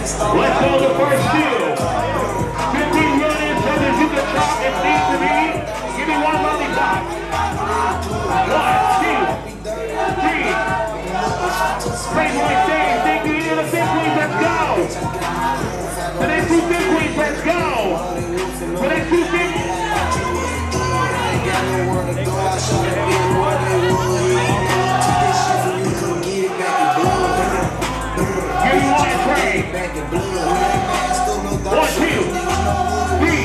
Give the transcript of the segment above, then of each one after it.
Let's go the first two. 15 million brothers you can chop if need to be. Give me one lollipop. 1, 2, 3. Playboy stage. Thank you to the big queens. Let's go. The next two big queens. Let's go. The next two big. Give me one trade. 1, 2, 3.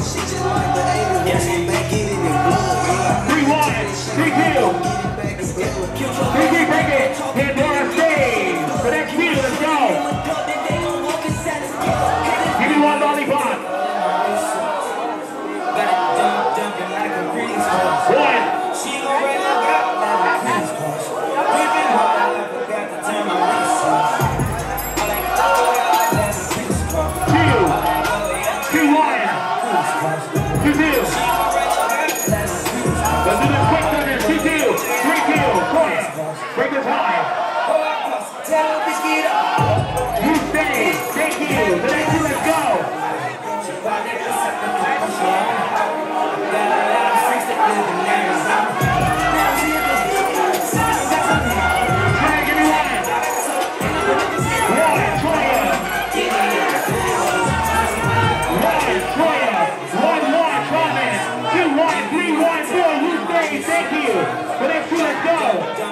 3, 1, 3, 2. 3, 3, break it. Pandora stage. The next few, let's go. Give me one lollipop. 1. Break this high. You stay. Thank you. The next two, let's go. Try to give me one. 1, Troya. 1, Troya. 1, 1, Thomas. 2, 1, 3, 1, 4. You stay. Thank you. The next two, let's go.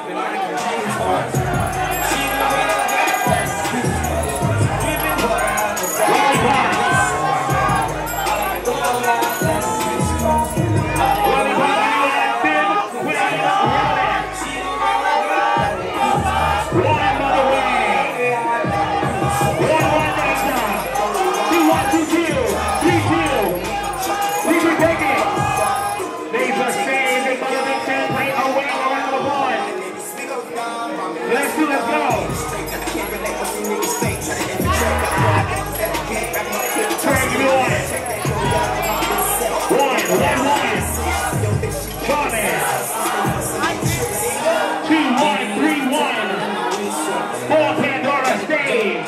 Let's go. Try to give me one. 1, 1, 1. Thomas. 2, 1, 3, 1. 4, Pandora stage.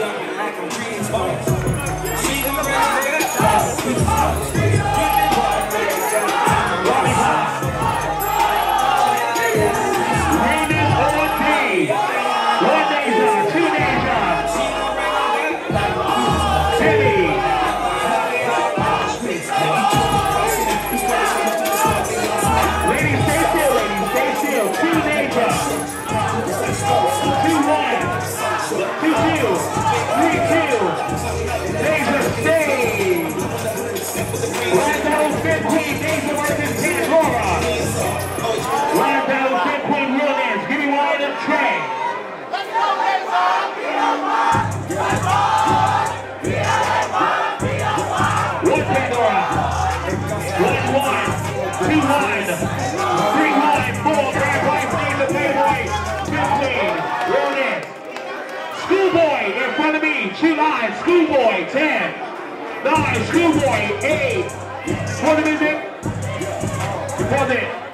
In front of me, 2 9, Schoolboy, 10, 9, Schoolboy, 8, for the music, deposit.